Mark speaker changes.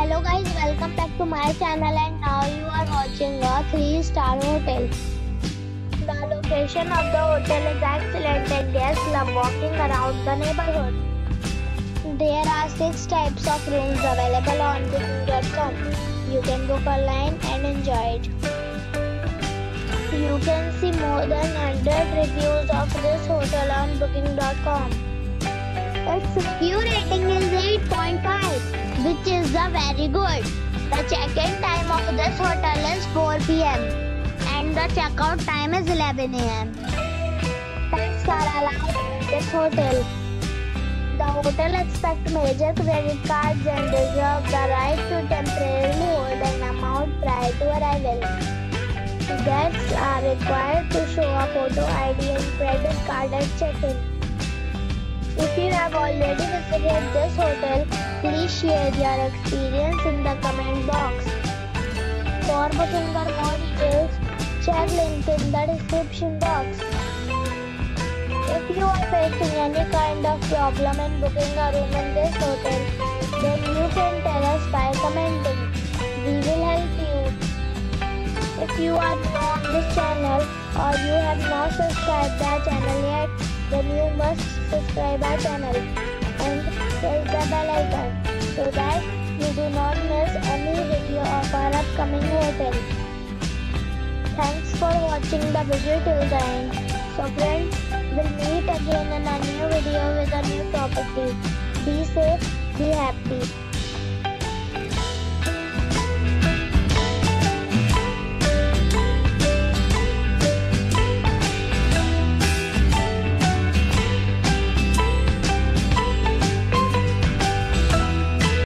Speaker 1: Hello guys, welcome back to my channel and now you are watching a 3-star hotel. The location of the hotel is excellent and guests love walking around the neighborhood. There are 6 types of rooms available on booking.com. You can book online and enjoy it. You can see more than 100 reviews of this hotel on booking.com. Its review rating is 8.5, which is very good. The check-in time of this hotel is 4 p.m. and the check-out time is 11 a.m. Pets are allowed in this hotel. The hotel accepts major credit cards and reserves the right to temporarily hold an amount prior to arrival. Guests are required to show a photo ID and credit card at check-in. If you have already visited this hotel, please share your experience in the comment box. For booking or more details, check link in the description box. If you are facing any kind of problem in booking a room in this hotel, then you can tell us by commenting. We will help you. If you are new on this channel or you have not subscribed our channel yet, then you must subscribe our channel and press the bell icon so that you do not miss any video of our upcoming hotel. Thanks for watching the video till the end. So friends, we'll meet again in a new video with a new property. Be safe, be happy.